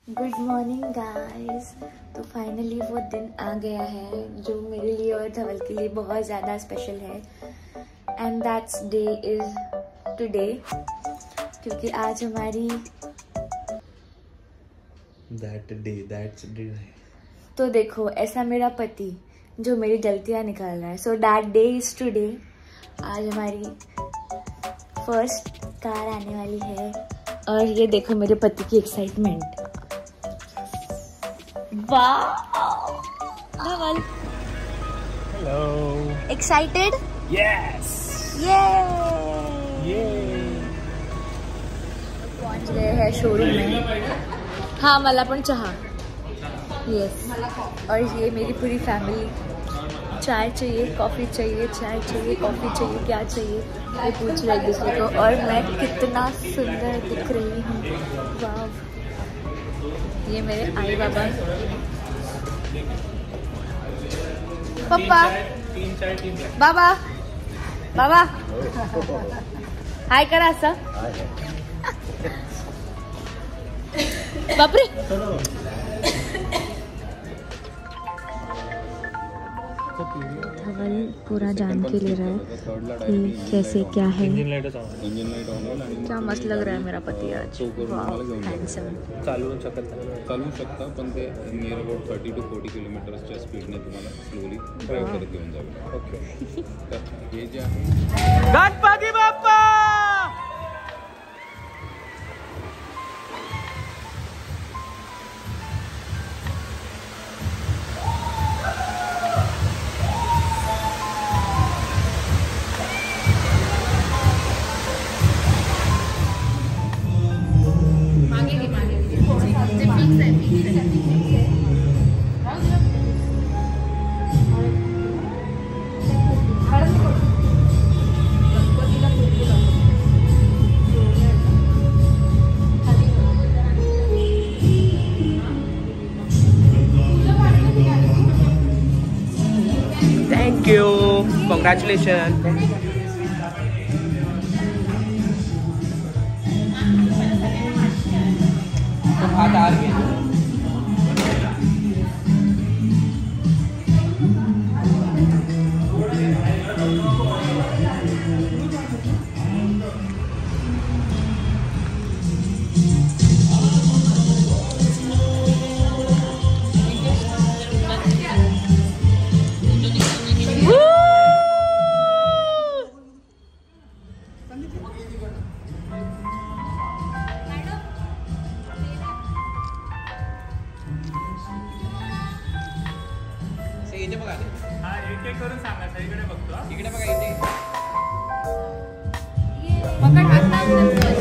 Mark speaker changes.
Speaker 1: Good morning guys. तो finally वो दिन आ गया है जो मेरे लिए और धवल के लिए बहुत ज़्यादा स्पेशल है। And that's day is today, क्योंकि आज हमारी
Speaker 2: दैट्स डे।
Speaker 1: तो देखो, ऐसा मेरा पति जो मेरी गलतियाँ निकाल रहा है। So that day is today. आज हमारी फर्स्ट कार आने वाली है और ये देखो मेरे पति की excitement. Dhaval,
Speaker 2: hello.
Speaker 1: Excited?
Speaker 2: Yes.
Speaker 1: ये पहुंच गए हैं शोरूम में। हाँ, मला पण चहा। यस। और ये मेरी पूरी फैमिली, चाय चाहिए, कॉफ़ी चाहिए, चाय चाहिए, कॉफ़ी चाहिए, क्या चाहिए ये पूछ रहे एक दूसरे को। और मैं कितना सुंदर दिख रही हूँ, वाह। ये मेरे आई बाबा, पापा, बाबा, बाबा हाय करा असा। बापरे, धवल पूरा जान के ले रहा है कि कैसे क्या है। क्या मस्त लग रहा है मेरा पति आज, हैंडसम।
Speaker 2: चालू शकता पण ते नियर अबाउट 30 to 40 किलोमीटरच्या स्पीडने तुम्हाला स्लोली ड्राइव करत घेऊन जावे. ओके. तर हे जे आहे Ganpati Bappa. Thank you. Congratulations. इथे बघा. हा, एक एक करून सांगा. सगळीकडे बघतो. इकडे बघा. इथे पकड हात लाव.